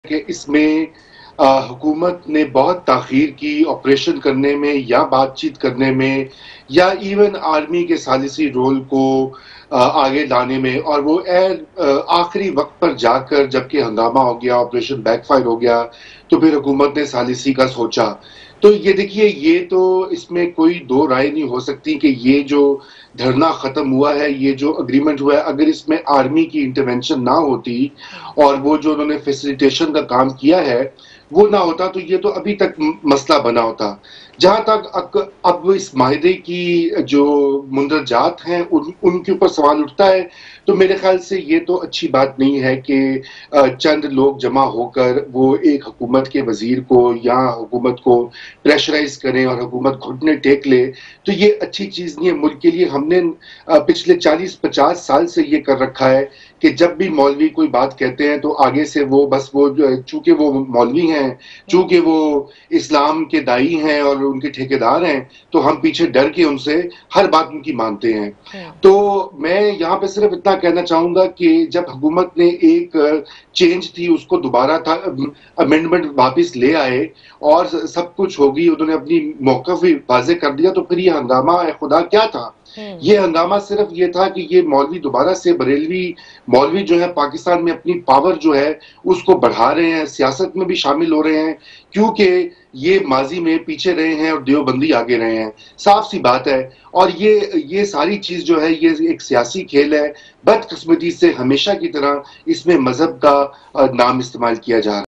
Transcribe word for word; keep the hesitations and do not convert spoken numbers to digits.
कि इसमें अ, हुकूमत ने बहुत ताख़ीर की ऑपरेशन करने में या बातचीत करने में या इवन आर्मी के सालिसी रोल को अ, आगे लाने में, और वो एन आखिरी वक्त पर जाकर जबकि हंगामा हो गया, ऑपरेशन बैकफायर हो गया, तो फिर हुकूमत ने सालिसी का सोचा। तो ये देखिए, ये तो इसमें कोई दो राय नहीं हो सकती कि ये जो धरना ख़त्म हुआ है, ये जो एग्रीमेंट हुआ है, अगर इसमें आर्मी की इंटरवेंशन ना होती और वो जो उन्होंने फैसिलिटेशन का काम किया है वो ना होता, तो ये तो अभी तक मसला बना होता। जहां तक अक, अब इस माहिदे की जो मुंदरजात हैं उन, उनके ऊपर सवाल उठता है, तो मेरे ख्याल से ये तो अच्छी बात नहीं है कि चंद लोग जमा होकर वो एक हुकूमत के वजीर को या हुकूमत को प्रेशराइज करें और हुकूमत घुटने टेक ले। तो ये अच्छी चीज नहीं है मुल्क के लिए। हमने पिछले चालीस पचास साल से ये कर रखा है कि जब भी मौलवी कोई बात कहते हैं तो आगे से वो बस वो चूंकि वो मौलवी हैं, चूंकि वो इस्लाम के दाई हैं और उनके ठेकेदार हैं, तो हम पीछे डर के उनसे हर बात उनकी मानते हैं। तो मैं यहाँ पे सिर्फ इतना कहना चाहूंगा कि जब हुकूमत ने एक चेंज थी उसको दोबारा था अमेंडमेंट वापस ले आए और सब कुछ होगी, उन्होंने अपनी मौक़िफ़ भी वाज़ेह कर दिया, तो फिर ये हंगामा ए खुदा क्या था? ये हंगामा सिर्फ ये था कि ये मौलवी दोबारा से बरेलवी मौलवी जो है पाकिस्तान में अपनी पावर जो है उसको बढ़ा रहे हैं, सियासत में भी शामिल हो रहे हैं, क्योंकि ये माजी में पीछे रहे हैं और देवबंदी आगे रहे हैं। साफ सी बात है। और ये ये सारी चीज जो है ये एक सियासी खेल है। बदकिस्मती से हमेशा की तरह इसमें मजहब का नाम इस्तेमाल किया जा रहा है।